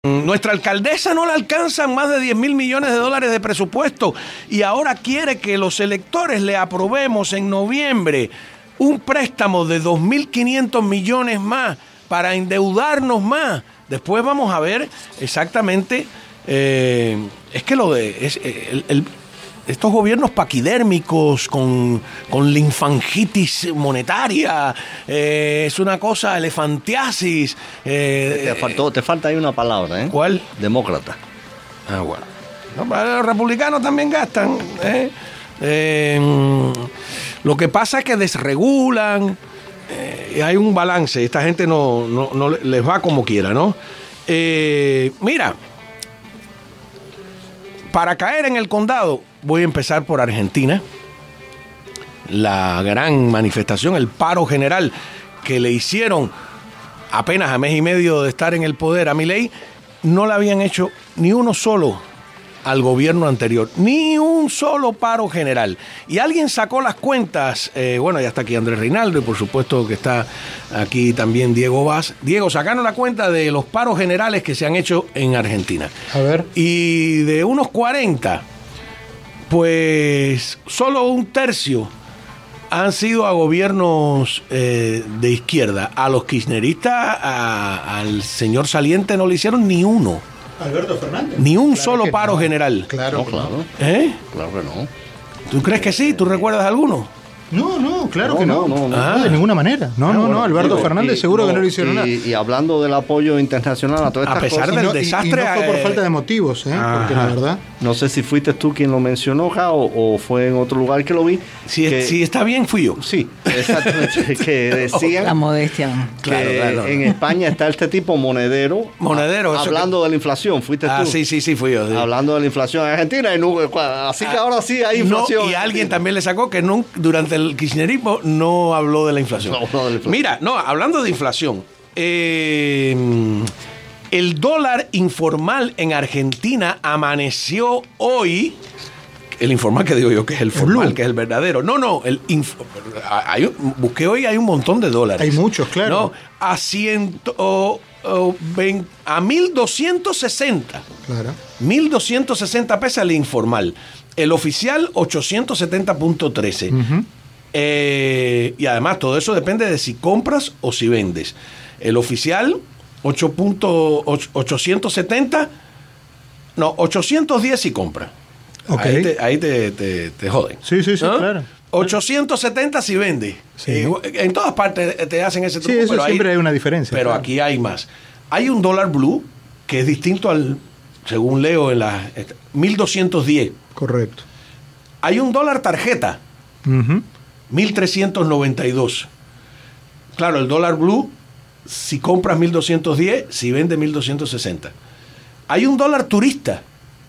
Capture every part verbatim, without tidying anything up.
Nuestra alcaldesa no le alcanzan más de diez mil millones de dólares de presupuesto y ahora quiere que los electores le aprobemos en noviembre un préstamo de dos mil quinientos millones más para endeudarnos más. Después vamos a ver exactamente, eh, es que lo de es, el, el, estos gobiernos paquidérmicos con, con linfangitis monetaria, eh, es una cosa, elefantiasis. Eh, te, faltó, te falta ahí una palabra, ¿eh? ¿Cuál? Demócrata. Ah, bueno. No, los republicanos también gastan. ¿eh? Eh, lo que pasa es que desregulan, eh, hay un balance, esta gente no, no, no les va como quiera, ¿no? Eh, mira, para caer en el condado, voy a empezar por Argentina. La gran manifestación, el paro general que le hicieron apenas a mes y medio de estar en el poder a Milei, no le habían hecho ni uno solo al gobierno anterior, ni un solo paro general. Y alguien sacó las cuentas, eh, bueno, ya está aquí Andrés Reinaldo y por supuesto que está aquí también Diego Vaz. Diego, sacaron la cuenta de los paros generales que se han hecho en Argentina. A ver. Y de unos cuarenta, pues solo un tercio han sido a gobiernos eh, de izquierda. A los kirchneristas, a, al señor saliente no le hicieron ni uno. Alberto Fernández. Ni un claro solo paro no. general. Claro, no, claro. ¿Eh? Claro que no. ¿Tú crees que sí? ¿Tú recuerdas alguno? No, no, claro No, que no. no, no, no. Ah, de ninguna manera. No, Ah, no, bueno, no. Alberto digo, Fernández y- seguro no, que no le hicieron y, nada. Y hablando del apoyo internacional a todas A estas pesar cosas, del Y no, y- desastre, y no fue por eh, falta de motivos, ¿eh? Porque ajá. la verdad. no sé si fuiste tú quien lo mencionó, Ja, o, o fue en otro lugar que lo vi. Si, que, si está bien, fui yo. Sí, exactamente. Que La decían modestia. que Claro, claro. en España está este tipo monedero. Monedero, a- eso hablando de la inflación, fuiste Ah, tú. sí, sí, sí, fui yo. sí. Hablando de la inflación en Argentina, y no, así que ahora sí hay No, inflación. y alguien también le sacó que no, durante el kirchnerismo no habló de la inflación. No habló de la inflación. Mira, no, hablando de inflación, eh, el dólar informal en Argentina amaneció hoy. El informal que digo yo que es el formal, blue. que es el verdadero. No, no, el inf- hay un- busqué hoy, hay un montón de dólares. Hay muchos, claro. No, a ciento, o- o vein- a mil doscientos sesenta. Claro. mil doscientos sesenta pesos el informal. El oficial, ochocientos setenta punto trece. Ujú. Eh, y además, todo eso depende de si compras o si vendes. El oficial, ocho punto ochocientos setenta. No, ochocientos diez si compra. Ok. Ahí, te, ahí te, te, te joden. Sí, sí, sí, ¿Ah? claro. ochocientos setenta si vende. Sí. Eh, en todas partes te hacen ese truco. Sí, eso pero siempre hay una diferencia. Pero claro. aquí hay más. Hay un dólar blue que es distinto al, según leo en la mil doscientos diez. Correcto. Hay un dólar tarjeta, Ujú. mil trescientos noventa y dos. Claro, el dólar blue, si compras mil doscientos diez, si vende mil doscientos sesenta. Hay un dólar turista,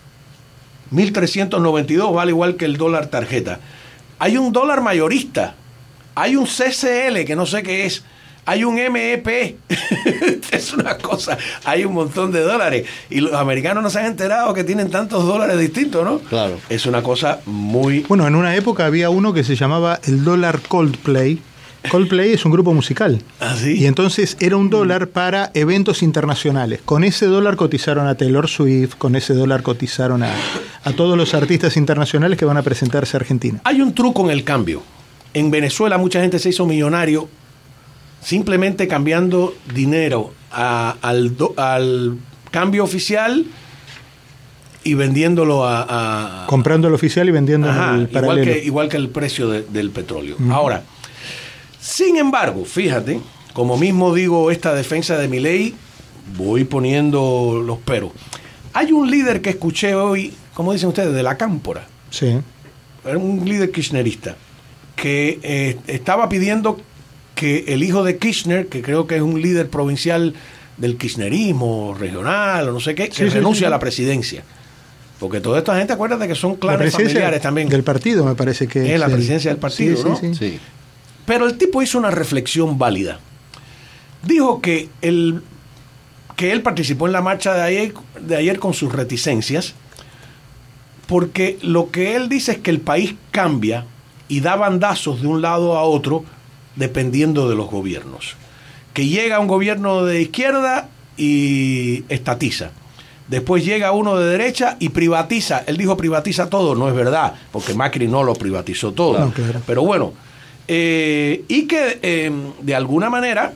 mil trescientos noventa y dos, vale igual que el dólar tarjeta. Hay un dólar mayorista, hay un C C L, que no sé qué es, hay un M E P, es una cosa, hay un montón de dólares. Y los americanos no se han enterado que tienen tantos dólares distintos, ¿no? Claro. Es una cosa muy... Bueno, en una época había uno que se llamaba el dólar Coldplay. Coldplay es un grupo musical. ¿Ah, sí? Y entonces era un dólar para eventos internacionales. Con ese dólar cotizaron a Taylor Swift, con ese dólar cotizaron a, a todos los artistas internacionales que van a presentarse a Argentina. Hay un truco en el cambio. En Venezuela mucha gente se hizo millonario simplemente cambiando dinero a- al, do- al cambio oficial y vendiéndolo a... a- Comprando el oficial y vendiendo Ajá, en el igual, paralelo. que, igual que el precio de- del petróleo. Ahora, sin embargo, fíjate, como mismo digo esta defensa de mi ley, voy poniendo los peros. Hay un líder que escuché hoy, como dicen ustedes, de la cámpora. Sí. Era un líder kirchnerista que eh, estaba pidiendo que el hijo de Kirchner, que creo que es un líder provincial del kirchnerismo regional o no sé qué, que Sí, sí, renuncie sí, sí. a la presidencia. Porque toda esta gente, acuérdate que son La clanes presidencia familiares también. del partido, me parece que Es la el- presidencia del partido, Sí, sí, ¿no? sí. Sí. Pero el tipo hizo una reflexión válida. Dijo que él, que él participó en la marcha de ayer, de ayer con sus reticencias, porque lo que él dice es que el país cambia y da bandazos de un lado a otro dependiendo de los gobiernos. Que llega un gobierno de izquierda y estatiza. Después llega uno de derecha y privatiza. Él dijo privatiza todo, no es verdad, porque Macri no lo privatizó todo. No, claro. Pero bueno, eh, y que eh, de alguna manera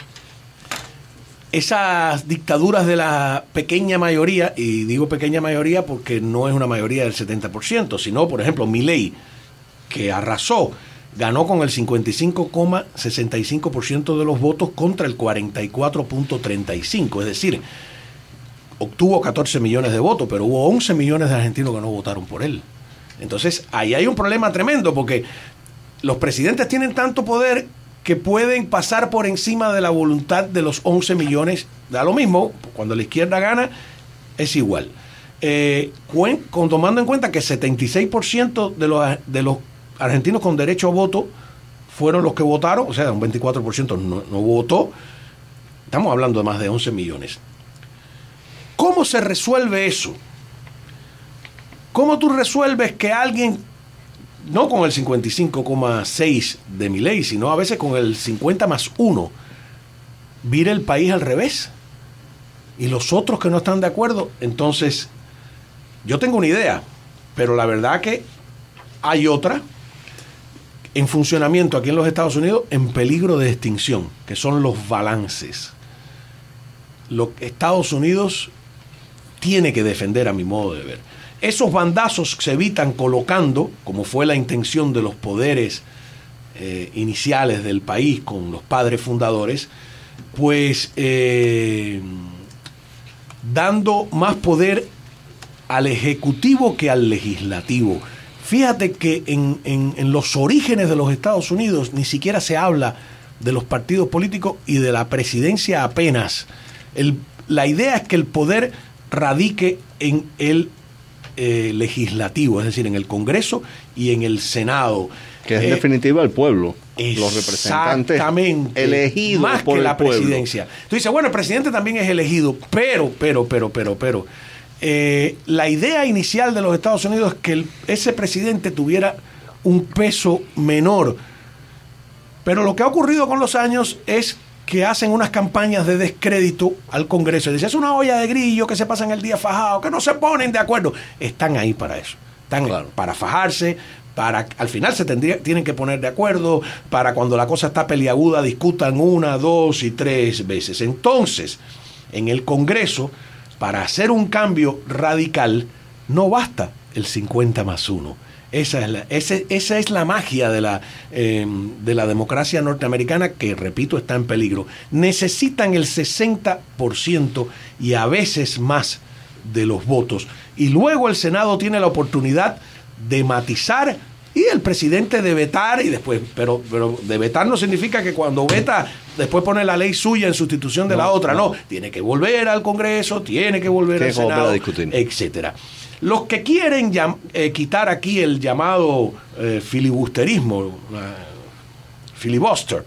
esas dictaduras de la pequeña mayoría, y digo pequeña mayoría porque no es una mayoría del setenta por ciento, sino, por ejemplo, Milei, que arrasó, ganó con el cincuenta y cinco coma sesenta y cinco por ciento de los votos contra el cuarenta y cuatro coma treinta y cinco, es decir, obtuvo catorce millones de votos, pero hubo once millones de argentinos que no votaron por él. Entonces, ahí hay un problema tremendo, porque los presidentes tienen tanto poder que pueden pasar por encima de la voluntad de los once millones. Da lo mismo, cuando la izquierda gana, es igual. Eh, cuen, con, tomando en cuenta que setenta y seis por ciento de los, de los argentinos con derecho a voto fueron los que votaron, o sea, un veinticuatro por ciento no, no votó, estamos hablando de más de once millones. ¿Cómo se resuelve eso? ¿Cómo tú resuelves que alguien, no con el cincuenta y cinco coma seis de Milei, sino a veces con el cincuenta más uno, vire el país al revés? Y los otros que no están de acuerdo, entonces, yo tengo una idea, pero la verdad que hay otra en funcionamiento aquí en los Estados Unidos en peligro de extinción, que son los balances. Los Estados Unidos tiene que defender, a mi modo de ver. Esos bandazos se evitan colocando, como fue la intención de los poderes eh, iniciales del país con los padres fundadores, pues eh, dando más poder al Ejecutivo que al Legislativo. Fíjate que en, en, en los orígenes de los Estados Unidos ni siquiera se habla de los partidos políticos y de la presidencia apenas. El, la idea es que el poder radique en el eh, legislativo, es decir, en el Congreso y en el Senado. Que es en eh, definitiva el pueblo, los representantes elegidos más por que el la pueblo. Presidencia. Tú dices, bueno, el presidente también es elegido, pero, pero, pero, pero, pero, eh, la idea inicial de los Estados Unidos es que el, ese presidente tuviera un peso menor. Pero lo que ha ocurrido con los años es que hacen unas campañas de descrédito al Congreso. Dice, es una olla de grillo que se pasan el día fajado, que no se ponen de acuerdo. Están ahí para eso. Están claro. para fajarse, para al final se tendría, tienen que poner de acuerdo, para cuando la cosa está peliaguda discutan una, dos y tres veces. Entonces, en el Congreso, para hacer un cambio radical, no basta el cincuenta más uno. Esa es la, ese, esa es la magia de la, eh, de la democracia norteamericana, que, repito, está en peligro. Necesitan el sesenta por ciento y a veces más de los votos. Y luego el Senado tiene la oportunidad de matizar y el presidente de vetar, y después, pero, pero de vetar no significa que cuando veta después pone la ley suya en sustitución de no, la otra, no. no, tiene que volver al Congreso, tiene que volver al Senado, etcétera. Los que quieren llam, eh, quitar aquí el llamado eh, filibusterismo, uh, filibuster,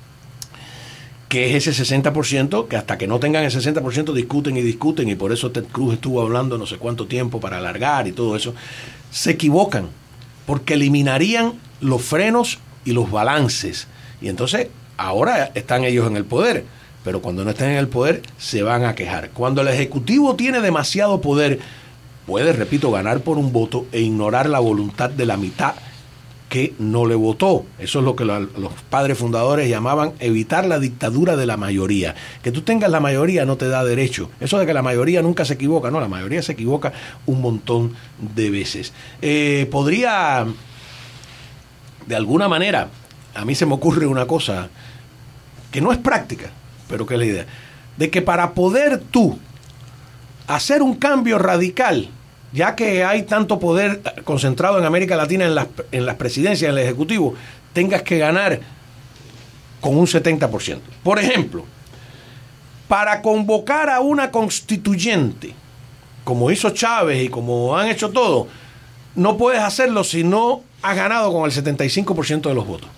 que es ese sesenta por ciento, que hasta que no tengan el sesenta por ciento discuten y discuten, y por eso Ted Cruz estuvo hablando no sé cuánto tiempo para alargar y todo eso, se equivocan, porque eliminarían los frenos y los balances. Y entonces, ahora están ellos en el poder, pero cuando no estén en el poder, se van a quejar. Cuando el Ejecutivo tiene demasiado poder, puede, repito, ganar por un voto e ignorar la voluntad de la mitad que no le votó. Eso es lo que la, los padres fundadores llamaban evitar la dictadura de la mayoría. Que tú tengas la mayoría no te da derecho. Eso de que la mayoría nunca se equivoca, no, la mayoría se equivoca un montón de veces. Eh, podría, de alguna manera, a mí se me ocurre una cosa que no es práctica, pero que es la idea, de que para poder tú hacer un cambio radical, ya que hay tanto poder concentrado en América Latina en las, en las presidencias, en el Ejecutivo, tengas que ganar con un setenta por ciento. Por ejemplo, para convocar a una constituyente, como hizo Chávez y como han hecho todos, no puedes hacerlo si no has ganado con el setenta y cinco por ciento de los votos.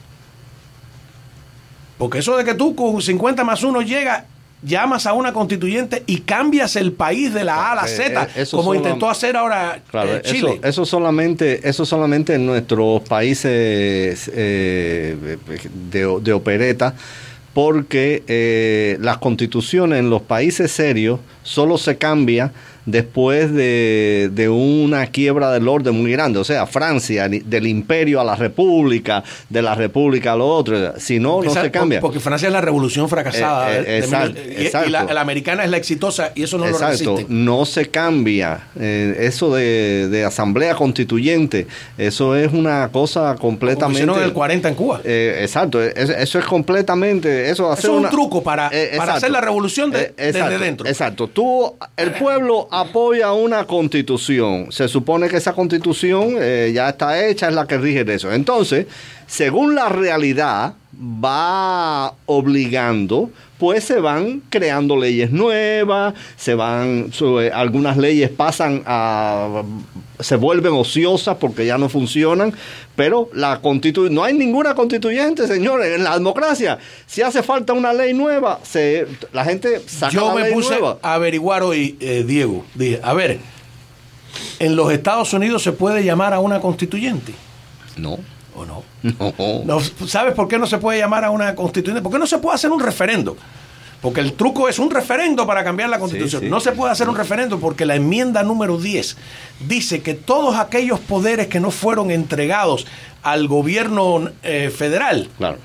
Porque eso de que tú con cincuenta más uno llegas, llamas a una constituyente y cambias el país de la A a la Z, eh, como intentó la, hacer ahora claro, eh, Chile. Eso, eso solamente eso solamente en nuestros países eh, de, de opereta, porque eh, las constituciones en los países serios solo se cambia después de, de una quiebra del orden muy grande. O sea, Francia, del imperio a la república, de la república a lo otro. Si no, no se cambia. Porque Francia es la revolución fracasada. Eh, eh, exacto, de, exacto. Y la, la americana es la exitosa y eso no exacto, lo resiste. No se cambia. Eh, eso de, de asamblea constituyente, eso es una cosa completamente... Como hicieron en el cuarenta en Cuba. Eh, exacto, eso, eso es completamente... Eso, eso es un una, truco para, eh, para hacer la revolución de, eh, exacto, desde dentro. Exacto. Tú, el pueblo apoya una constitución. Se supone que esa constitución eh, ya está hecha, es la que rige eso. Entonces, según la realidad va obligando, pues se van creando leyes nuevas, se van, su, eh, algunas leyes pasan a, se vuelven ociosas porque ya no funcionan, pero la constitu no hay ninguna constituyente, señores, en la democracia. Si hace falta una ley nueva, se, la gente saca Yo la me ley puse nueva. a averiguar hoy, eh, Diego, dije, a ver, ¿en los Estados Unidos se puede llamar a una constituyente? No. ¿O no? No. no? ¿Sabes por qué no se puede llamar a una constituyente? ¿Por qué no se puede hacer un referendo? Porque el truco es un referendo para cambiar la constitución. Sí, sí. No se puede hacer un referendo porque la enmienda número diez dice que todos aquellos poderes que no fueron entregados al gobierno eh, federal, claro,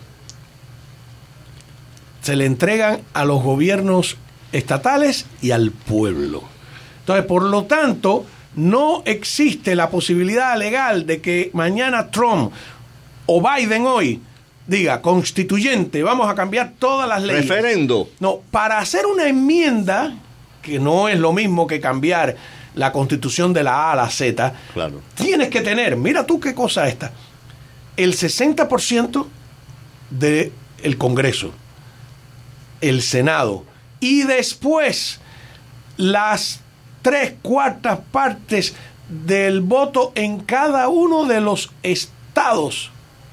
se le entregan a los gobiernos estatales y al pueblo. Entonces, por lo tanto, no existe la posibilidad legal de que mañana Trump o Biden hoy diga, constituyente, vamos a cambiar todas las leyes. Referendo. No, para hacer una enmienda, que no es lo mismo que cambiar la constitución de la A a la Z, claro, tienes que tener, mira tú qué cosa esta, el sesenta por ciento del Congreso, el Senado, y después las tres cuartas partes del voto en cada uno de los estados.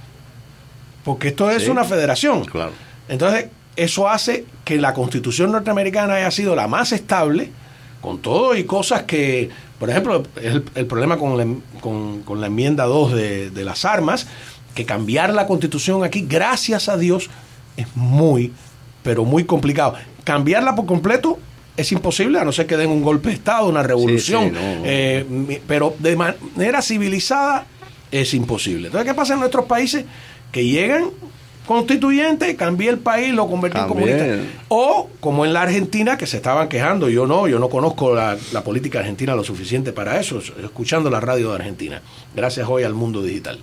Porque esto es sí, una federación. Claro. Entonces, eso hace que la Constitución norteamericana haya sido la más estable, con todo y cosas que, por ejemplo, el, el problema con la, con, con la enmienda dos de, de las armas, que cambiar la Constitución aquí, gracias a Dios, es muy, pero muy complicado. Cambiarla por completo es imposible, a no ser que den un golpe de Estado, una revolución, sí, sí, no, no. Eh, pero de manera civilizada es imposible. Entonces, ¿qué pasa en nuestros países? Que llegan constituyentes, cambié el país, lo convertí en comunista. O, como en la Argentina, que se estaban quejando, yo no, yo no conozco la, la política argentina lo suficiente para eso, escuchando la radio de Argentina, gracias hoy al mundo digital.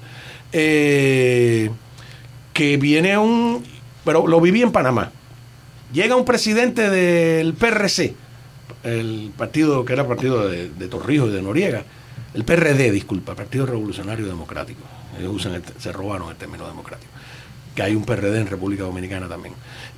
Eh, que viene un... Pero lo viví en Panamá. Llega un presidente del P R C, el partido que era el partido de, de Torrijos y de Noriega, el P R D, disculpa, Partido Revolucionario Democrático. Ellos usan el, se robaron el término democrático. Que hay un P R D en República Dominicana también.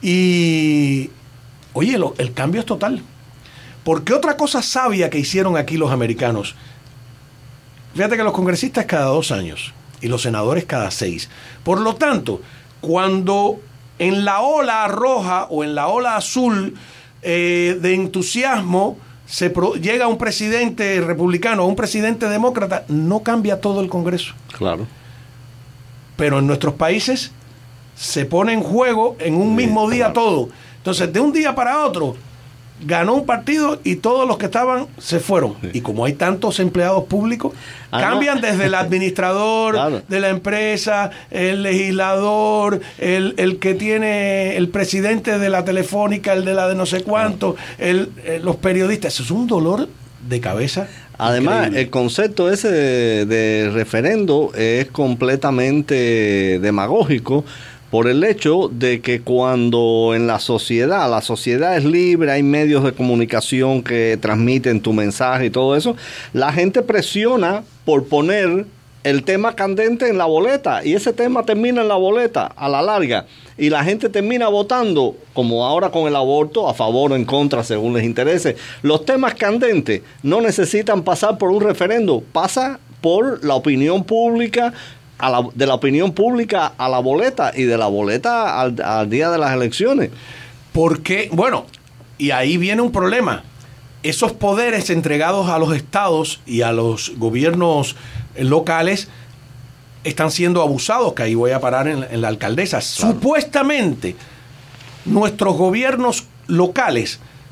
Y, oye, lo, el cambio es total. Porque otra cosa sabia que hicieron aquí los americanos, fíjate que los congresistas cada dos años y los senadores cada seis. Por lo tanto, cuando en la ola roja o en la ola azul eh, de entusiasmo se pro, llega un presidente republicano o un presidente demócrata, no cambia todo el Congreso. Claro. Pero en nuestros países se pone en juego en un mismo día todo. Entonces, de un día para otro, ganó un partido y todos los que estaban se fueron. Sí. Y como hay tantos empleados públicos, ah, cambian no. desde el administrador claro. de la empresa, el legislador, el, el que tiene el presidente de la telefónica, el de la de no sé cuánto, claro. el, el, los periodistas. Eso es un dolor de cabeza. Además, increíble. El concepto ese de, de referendo es completamente demagógico por el hecho de que cuando en la sociedad, la sociedad es libre, hay medios de comunicación que transmiten tu mensaje y todo eso, la gente presiona por poner el tema candente en la boleta y ese tema termina en la boleta a la larga y la gente termina votando, como ahora con el aborto, a favor o en contra según les interese. Los temas candentes no necesitan pasar por un referendo, pasa por la opinión pública, a la, de la opinión pública a la boleta y de la boleta al, al día de las elecciones. Porque, bueno, y ahí viene un problema. Esos poderes entregados a los estados y a los gobiernos locales están siendo abusados, que ahí voy a parar en, en la alcaldesa. Claro. Supuestamente, nuestros gobiernos locales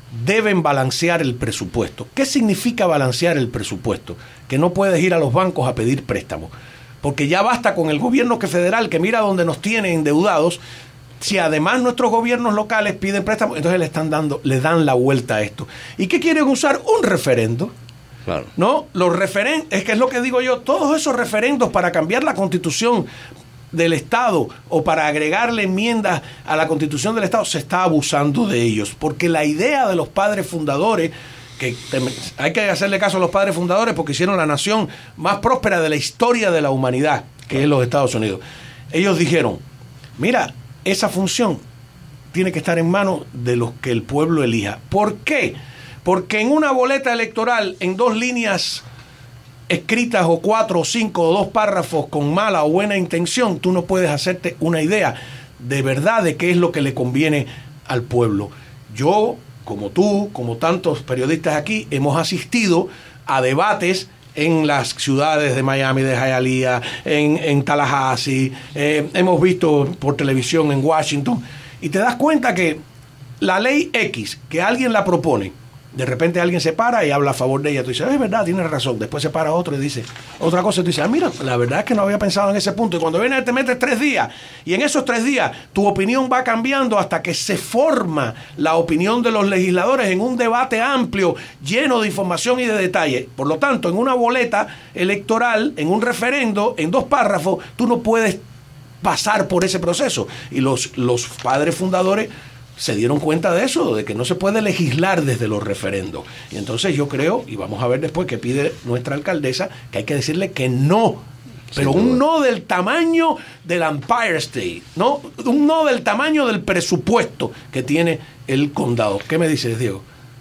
deben balancear el presupuesto. ¿Qué significa balancear el presupuesto? Que no puedes ir a los bancos a pedir préstamos, porque ya basta con el gobierno que federal, que mira dónde nos tiene endeudados. Si además nuestros gobiernos locales piden préstamos, entonces le están dando, le dan la vuelta a esto. ¿Y qué quieren usar? Un referendo. Claro. No, los referendos, es que es lo que digo yo, todos esos referendos para cambiar la constitución del Estado o para agregarle enmiendas a la constitución del Estado, se está abusando de ellos, porque la idea de los padres fundadores, que hay que hacerle caso a los padres fundadores porque hicieron la nación más próspera de la historia de la humanidad, que es los Estados Unidos. Ellos dijeron, mira, esa función tiene que estar en manos de los que el pueblo elija. ¿Por qué? Porque en una boleta electoral, en dos líneas escritas o cuatro o cinco o dos párrafos con mala o buena intención, tú no puedes hacerte una idea de verdad de qué es lo que le conviene al pueblo. Yo, como tú, como tantos periodistas aquí, hemos asistido a debates en las ciudades de Miami, de Hialeah, en, en Tallahassee, eh, hemos visto por televisión en Washington, y te das cuenta que la ley X, que alguien la propone, de repente alguien se para y habla a favor de ella. Tú dices, es verdad, tienes razón. Después se para otro y dice otra cosa. Y tú dices, ah, mira, la verdad es que no había pensado en ese punto. Y cuando vienes te metes tres días. Y en esos tres días tu opinión va cambiando hasta que se forma la opinión de los legisladores en un debate amplio, lleno de información y de detalle. Por lo tanto, en una boleta electoral, en un referendo, en dos párrafos, tú no puedes pasar por ese proceso. Y los, los padres fundadores se dieron cuenta de eso, de que no se puede legislar desde los referendos. Y entonces yo creo, y vamos a ver después que pide nuestra alcaldesa, que hay que decirle que no, pero sí, un no del tamaño del Empire State, ¿no? Un no del tamaño del presupuesto que tiene el condado. ¿Qué me dices, Diego?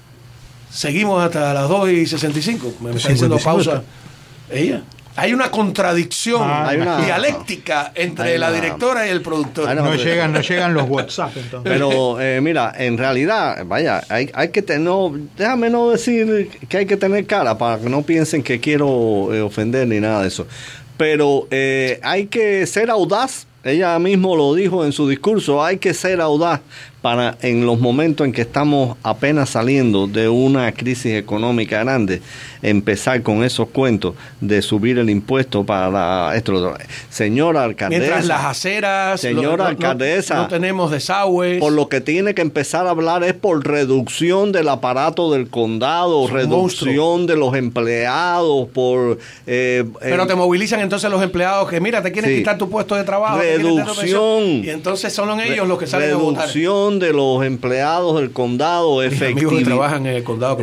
Seguimos hasta las dos y sesenta y cinco. Me está diciendo pausa. Ella. Hay una contradicción ah, hay una, dialéctica entre una, la directora y el productor. No, no llegan, no llegan los WhatsApp entonces. Pero eh, mira, en realidad, vaya, hay, hay que tener, no, déjame no decir que hay que tener cara para que no piensen que quiero eh, ofender ni nada de eso. Pero eh, hay que ser audaz. Ella mismo lo dijo en su discurso, hay que ser audaz para en los momentos en que estamos apenas saliendo de una crisis económica grande, empezar con esos cuentos de subir el impuesto para esto. Señora alcaldesa. Mientras las aceras, señora lo, alcaldesa, no, no tenemos desagües. Por lo que tiene que empezar a hablar es por reducción del aparato del condado, reducción monstruo. de los empleados, por... Eh, Pero eh, te movilizan entonces los empleados que, mira, te quieren sí, quitar tu puesto de trabajo. Reducción. Y entonces son ellos los que salen a votar. Reducción de los empleados del condado, efectividad, que trabajan en el condado.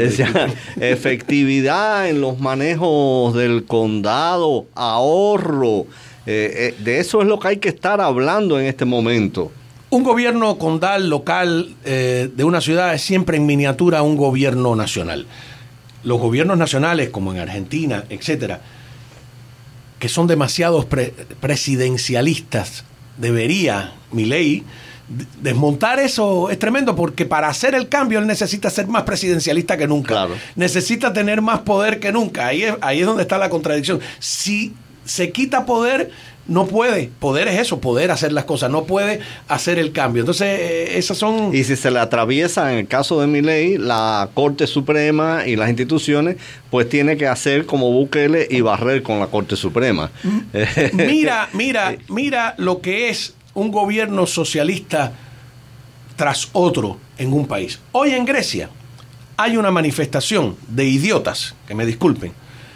Efectividad en los manejos del condado, ahorro. Eh, eh, de eso es lo que hay que estar hablando en este momento. Un gobierno condal local eh, de una ciudad es siempre en miniatura un gobierno nacional. Los gobiernos nacionales, como en Argentina, etcétera, que son demasiados pre- presidencialistas, debería Milei desmontar eso. Es tremendo porque para hacer el cambio él necesita ser más presidencialista que nunca. Claro. Necesita tener más poder que nunca. Ahí es, ahí es donde está la contradicción. Si se quita poder, no puede. Poder es eso, poder hacer las cosas. No puede hacer el cambio. Entonces, eh, esas son... Y si se le atraviesa, en el caso de Milei, la Corte Suprema y las instituciones, pues tiene que hacer como Bukele y barrer con la Corte Suprema. Mira, mira, mira lo que es un gobierno socialista tras otro en un país. Hoy en Grecia hay una manifestación de idiotas, que me disculpen,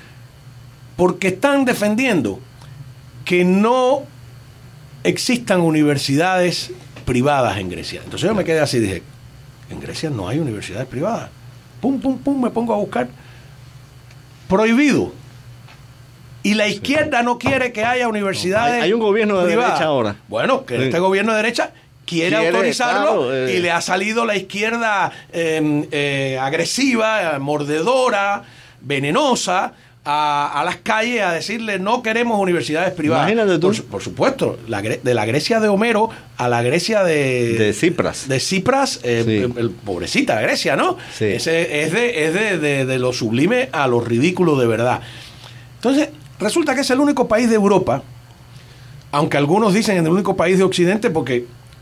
porque están defendiendo que no existan universidades privadas en Grecia. Entonces yo me quedé así y dije, en Grecia no hay universidades privadas. Pum, pum, pum, me pongo a buscar. Prohibido. Y la izquierda no quiere que haya universidades Hay, hay un gobierno de privadas. derecha ahora. Bueno, que sí. este gobierno de derecha quiere, quiere autorizarlo, claro, eh. y le ha salido la izquierda eh, eh, agresiva, mordedora, venenosa, a, a las calles a decirle no queremos universidades privadas. Imagínate tú. Por, por supuesto, la, de la Grecia de Homero a la Grecia de... De Cipras. De Cipras, eh, sí. el, el, pobrecita Grecia, ¿no? Sí. Ese, es de, es de, de, de lo sublime a lo ridículo de verdad. Entonces, resulta que es el único país de Europa, aunque algunos dicen el único país de Occidente, porque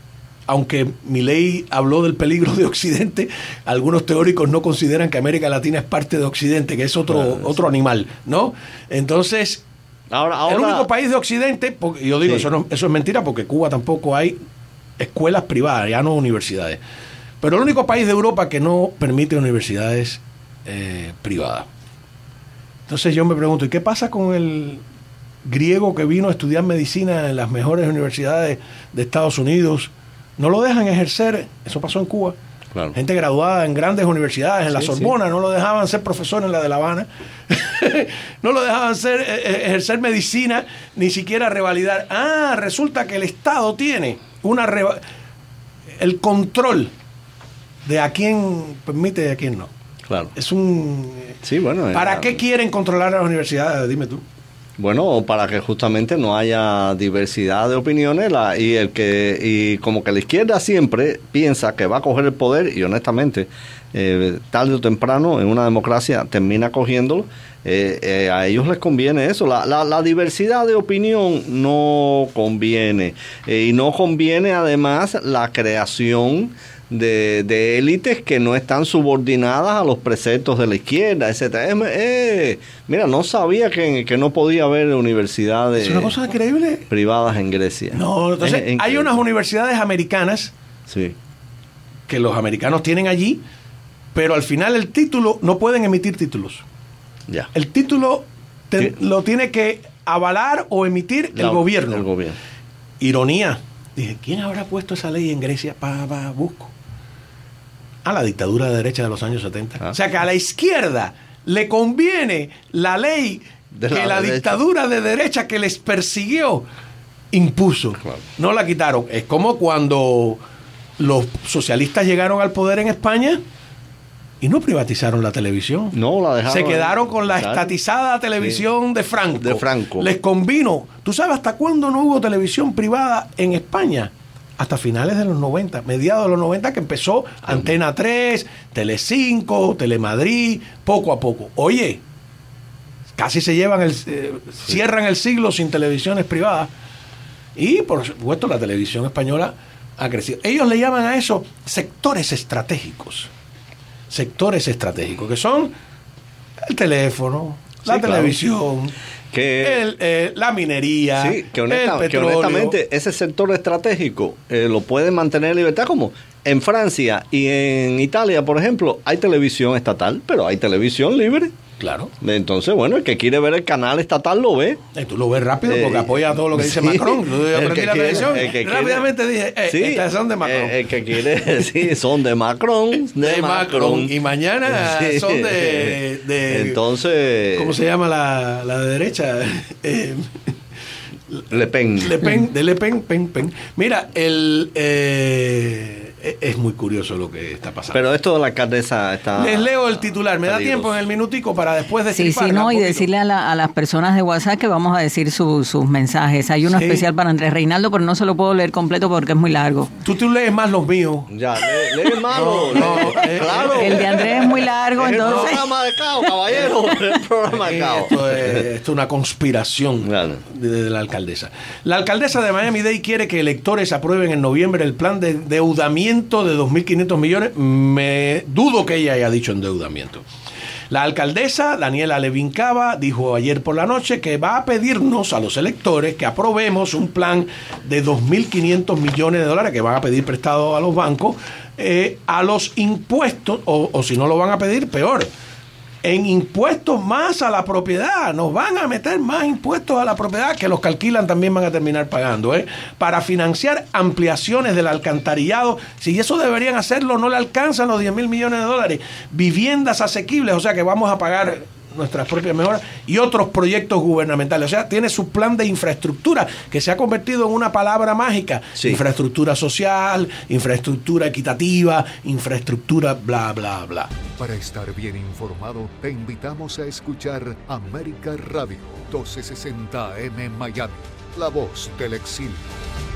aunque Milei habló del peligro de Occidente, algunos teóricos no consideran que América Latina es parte de Occidente, que es otro, claro, otro animal, ¿no? Entonces, ahora, ahora, el único país de Occidente, porque, yo digo, sí. eso, no, eso es mentira, porque Cuba tampoco hay escuelas privadas, ya no universidades. Pero el único país de Europa que no permite universidades eh, privadas. Entonces yo me pregunto, ¿y qué pasa con el griego que vino a estudiar medicina en las mejores universidades de Estados Unidos? ¿No lo dejan ejercer? Eso pasó en Cuba. Claro. Gente graduada en grandes universidades, en la sí, Sorbona, sí. no lo dejaban ser profesor en la de La Habana. No lo dejaban ser, eh, ejercer medicina, ni siquiera revalidar. Ah, resulta que el Estado tiene una reva- el control de a quién permite y a quién no. Claro. Es un... Sí, bueno. ¿Para era... qué quieren controlar las universidades? Dime tú. Bueno, para que justamente no haya diversidad de opiniones la, y el que y como que la izquierda siempre piensa que va a coger el poder y honestamente eh, tarde o temprano en una democracia termina cogiéndolo. Eh, eh, a ellos les conviene eso. La, la, la diversidad de opinión no conviene eh, y no conviene además la creación de, de élites que no están subordinadas a los preceptos de la izquierda, etcétera. Eh, eh, mira, no sabía que, que no podía haber universidades es una cosa increíble privadas en Grecia. No, entonces en, en hay unas universidades americanas sí. que los americanos tienen allí, pero al final el título no pueden emitir títulos. Ya. El título te, lo tiene que avalar o emitir La, el gobierno. El gobierno. Ironía. Dije, ¿quién habrá puesto esa ley en Grecia? Pa, pa, busco. A la dictadura de derecha de los años setenta. Ah. O sea que a la izquierda le conviene la ley de que la, la dictadura de derecha que les persiguió impuso. Claro. No la quitaron. Es como cuando los socialistas llegaron al poder en España y no privatizaron la televisión. No, la dejaron. Se quedaron con la ¿sabes? estatizada televisión sí. de Franco. De Franco. Les convino. ¿Tú sabes hasta cuándo no hubo televisión privada en España? Hasta finales de los noventa, mediados de los noventa, que empezó sí. Antena tres, Telecinco, Telemadrid, poco a poco. Oye, casi se llevan el, eh, sí. cierran el siglo sin televisiones privadas. Y por supuesto la televisión española ha crecido. Ellos le llaman a eso sectores estratégicos. Sectores estratégicos, que son el teléfono, la sí, televisión, claro. que, el, eh, la minería, sí, que, honesta, el petróleo. Que honestamente ese sector estratégico eh, lo pueden mantener en libertad, como en Francia y en Italia, por ejemplo, hay televisión estatal, pero hay televisión libre. Claro. Entonces, bueno, el que quiere ver el canal estatal lo ve. Eh, tú lo ves rápido porque eh, apoya todo lo que dice sí, Macron. Yo aprendí la quiere, televisión. Que rápidamente quiere, dije, eh, sí, estas son de Macron. Eh, el que quiere, sí, son de Macron. De, de Macron. Macron. Y mañana sí. son de, de. Entonces. ¿Cómo se llama la, la de derecha? Eh, Le Pen. Le Pen, de Le Pen, Pen, Pen. Mira, el. Eh, es muy curioso lo que está pasando. Pero esto de la alcaldesa está... Les leo el titular. Me da tiempo en el minutico para después decir. Sí, sí, no, y decirle a, la, a las personas de WhatsApp que vamos a decir su, sus mensajes. Hay uno sí. especial para Andrés Reinaldo, pero no se lo puedo leer completo porque es muy largo. Tú, tú lees más los míos. Ya, lee, lee el malo. No, no, eh, claro. El de Andrés es muy largo, es entonces... el programa de Cao, caballero. El programa de Cao. Esto es, esto es una conspiración claro. de, de la alcaldesa. La alcaldesa de Miami-Dade quiere que electores aprueben en noviembre el plan de endeudamiento de dos mil quinientos millones. Me dudo que ella haya dicho endeudamiento. La alcaldesa Daniela Levin Cava dijo ayer por la noche que va a pedirnos a los electores que aprobemos un plan de dos mil quinientos millones de dólares que van a pedir prestado a los bancos, eh, a los impuestos, o, o si no lo van a pedir, peor, en impuestos más a la propiedad. Nos van a meter más impuestos a la propiedad que los que alquilan también van a terminar pagando, ¿eh? Para financiar ampliaciones del alcantarillado. Si eso deberían hacerlo, no le alcanzan los diez mil millones de dólares. Viviendas asequibles, o sea que vamos a pagar nuestras propias mejoras, y otros proyectos gubernamentales. O sea, tiene su plan de infraestructura que se ha convertido en una palabra mágica. Sí. Infraestructura social, infraestructura equitativa, infraestructura bla, bla, bla. Para estar bien informado, te invitamos a escuchar América Radio doce sesenta A M Miami, la voz del exilio.